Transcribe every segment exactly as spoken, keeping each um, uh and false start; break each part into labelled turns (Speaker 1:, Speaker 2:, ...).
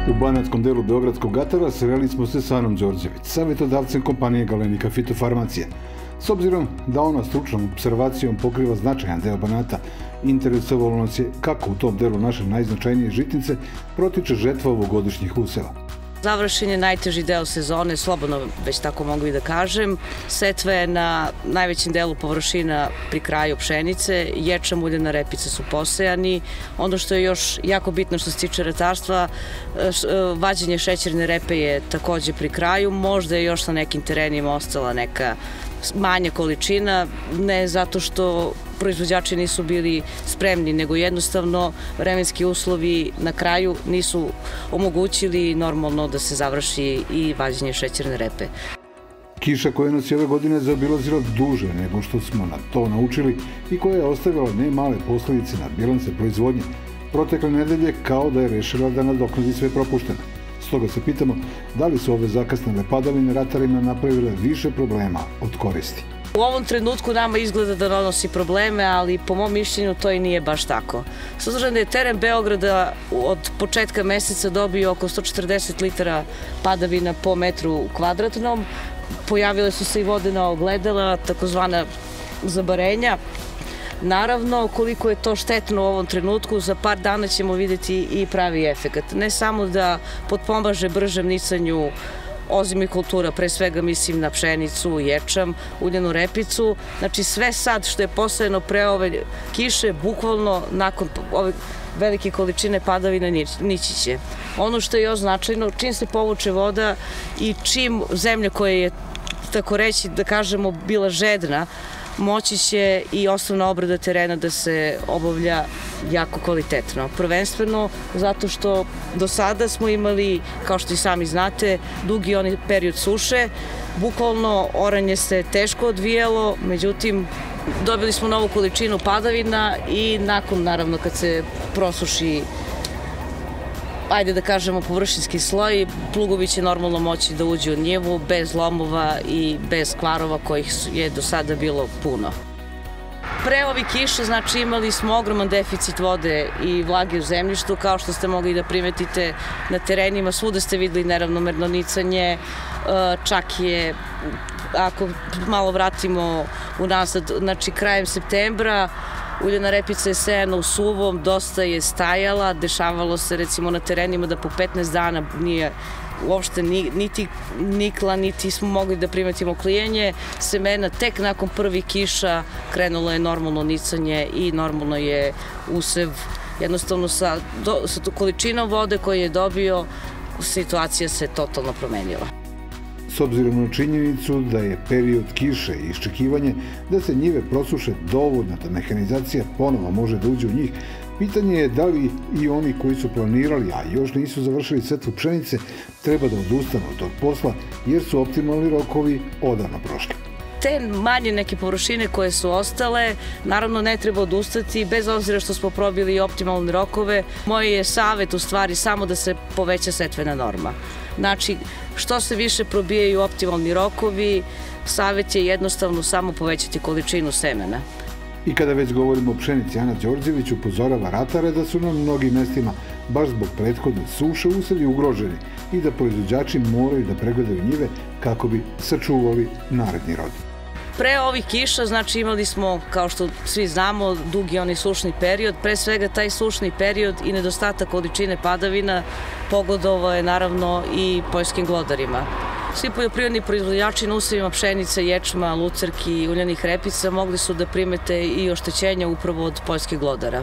Speaker 1: U banatskom delu Beogradskog atara sreli smo se sa Anom Đorđević, savjetodavcem kompanije Galenika fitofarmacije. S obzirom da ona stručnom observacijom pokriva značajan deo Banata, interesovalo nas je kako u tom delu naše najznačajnije žitnice protiče žetva ovogodišnjih useva.
Speaker 2: Završen je najteži deo sezone, slobodno već tako mogu i da kažem. Setva je na najvećem delu površina pri kraju pšenice, ječam, uljena repica su posejani. Ono što je još jako bitno što se tiče ratarstva, vađenje šećerne repe je takođe pri kraju. Možda je još na nekim terenima ostala neka manja količina, ne zato što proizvođači nisu bili spremni, nego jednostavno vremenski uslovi na kraju nisu omogućili normalno da se završi i vađenje šećerne repe.
Speaker 1: Kiša koja nas je ove godine zaobilazila duže nego što smo na to naučili i koja je ostavila ne male posledice na bilance proizvodnje, protekle nedelje kao da je rešila da nadoknadi sve propušteno. Stoga se pitamo da li su ove zakasnele padavine ratarima napravile više problema od koristi.
Speaker 2: U ovom trenutku nama izgleda da donosi probleme, ali po mom mišljenju to i nije baš tako. S obzirom da je teren Beograda od početka meseca dobio oko sto četrdeset litara padavina po metru kvadratnom, pojavile su se i vodena ogledala, takozvana zabarenja. Naravno, koliko je to štetno u ovom trenutku, za par dana ćemo vidjeti i pravi efekat. Ne samo da potpomaže bržem nicanju ozimih kultura, pre svega mislim na pšenicu, ječam, uljenu repicu. Znači sve sad što je posejano pre ove kiše, bukvalno nakon ove velike količine padavina nići će. Ono što je još značajno, čim se povuče voda i čim zemlja koja je, tako reći, da kažemo, bila žedna, moći će i osnovna obrada terena da se obavlja jako kvalitetno. Prvenstveno zato što do sada smo imali, kao što i sami znate, dugi onaj period suše. Bukvalno oranje se teško odvijalo, međutim dobili smo novu količinu padavina i nakon, naravno, kad se prosuši, ajde da kažemo, površinski sloj, plugovi će normalno moći da uđu u njivu bez lomova i bez kvarova kojih je do sada bilo puno. Pre ovih kiša, znači, imali smo ogroman deficit vode i vlage u zemljištu, kao što ste mogli da primetite na terenima, svuda ste videli neravnomerno nicanje, čak je, ako malo vratimo unazad, znači krajem septembra, uljena repica je sejana u suvom, dosta je stajala, dešavalo se recimo na terenima da po petnaest dana nije uopšte niti nikla, niti smo mogli da primetimo klijenje semena. Tek nakon prvih kiša krenulo je normalno nicanje i normalno je usev. Jednostavno sa količinom vode koju je dobio, situacija se totalno promenila.
Speaker 1: S obzirom na činjenicu da je period kiše i iščekivanje da se njive prosuše dovoljno da mehanizacija ponovo može da uđe u njih, pitanje je da li i oni koji su planirali, a još nisu završili setvu pšenice, treba da odustanu od tog posla jer su optimalni rokovi odavno prošli.
Speaker 2: Te manje neke površine koje su ostale, naravno ne treba odustati, bez obzira što smo probili optimalne rokove. Moj je savjet u stvari samo da se poveća setvena norma. Znači, što se više probijaju optimalni rokovi, savjet je jednostavno samo povećati količinu semena.
Speaker 1: I kada već govorimo o pšenici, Ana Đorđević upozorava ratare da su na mnogim mestima baš zbog prethodne suše usadi ugroženi i da proizvođači moraju da pregledaju njive kako bi sačuvali naredni rod.
Speaker 2: Pre ovih kiša, znači, imali smo, kao što svi znamo, dugi onaj sušni period. Pre svega taj sušni period i nedostatak količine padavina pogodovao je naravno i poljskim glodarima. Svi poljoprivredni proizvođači na usevima pšenice, ječma, lucerki i uljenih repica mogli su da primete i oštećenja upravo od poljskih glodara.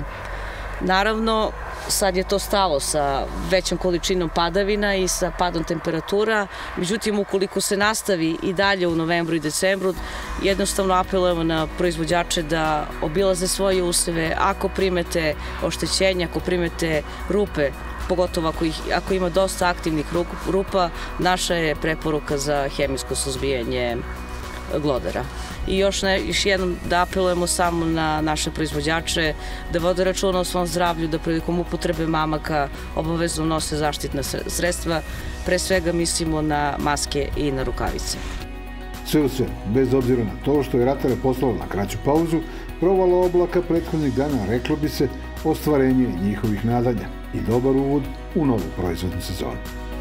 Speaker 2: Naravno, sad je to stalo sa većom količinom padavina i sa padom temperatura, međutim, ukoliko se nastavi i dalje u novembru i decembru, jednostavno apelujemo na proizvođače da obilaze svoje useve. Ako primete oštećenja, ako primete rupe, pogotovo ako, ih, ako ima dosta aktivnih rupa, naša je preporuka za hemijsko suzbijanje glodara. I još, ne, još jednom da apelujemo samo na naše proizvođače da vode računa o svom zdravlju, da prilikom upotrebe mamaka obavezno nose zaštitna sredstva, pre svega mislimo na maske i na rukavice.
Speaker 1: Sve u sve, bez obzira na to što je ratare poslalo na kraću pauzu, provala oblaka prethodnih dana reklo bi se ostvarenje njihovih nadanja. i dobar uvod u novu proizvodnu sezonu.